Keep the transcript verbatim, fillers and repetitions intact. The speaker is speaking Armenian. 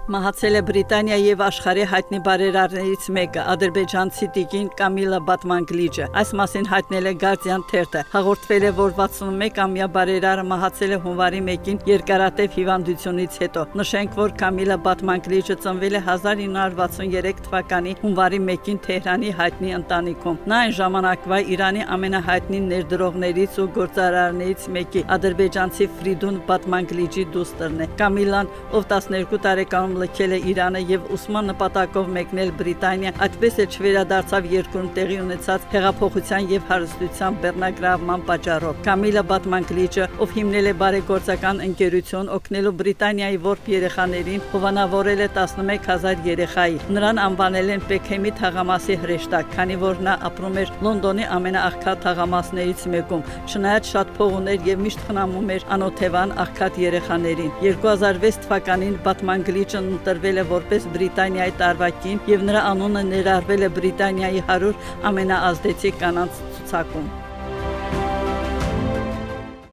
Մահացել է Բրիտանիա եւ աշխարհի հայտնի բարերարներից մեկը, ադրբեջանցի տիկին Կամիլա Բատմանգլիջը։ Այս մասին հայտնել է Guardian թերթը։ Հաղորդվել է, որ վաթսունմեկամյա բարերարը մահացել է հունվարի մեկին երկարատև հիվանդությունից հետո։ Նշենք, որ Կամիլա Բատմանգլիջը ծնվել է հազար ինը հարյուր վաթսուներեք թվականի հունվարի մեկին Թեհրանի հայտնի ընտանիքում։ Նա այն ժամանակվա Իրանի ամենահայտնի ներդրողներից ու գործարարներից մեկի, ադրբեջանցի Ֆրիդուն Բատմանգլիջի դուստրն է։ Կամիլան, ով տասներկու տարեկանում լքել է Իրանը եւ ուսման նպատակով մեկնել Բրիտանիա, այդպես էլ չվերադարձավ երկրում տեղի ունեցած հեղափոխության եւ հարստության բեռնագրավման պատճառով։ Կամիլա Բատմանգլիջը, ով հիմնել է բարեգործական ընկերություն օգնելու Բրիտանիայի որբ երեխաներին, հովանավորել է տասնմեկ հազար երեխայի։ Նրան անվանել են Բեքհեմի թաղամասի հրեշտակ, քանի որ նա ապրում էր Լոնդոնի ամենաաղքատ թաղամասներից մեկում, չնայած շատ փող ուներ եւ միշտ խնամում էր անօթևան աղքատ երեխաներին։ երկու հազար վեց թվականին Բատմանգլիջը ընտրվել է որպես Բրիտանիայի տարվա կին եւ նրա անունը ներառվել է Բրիտանիայի հարյուր ամենաազդեցիկ կանանց ցուցակում։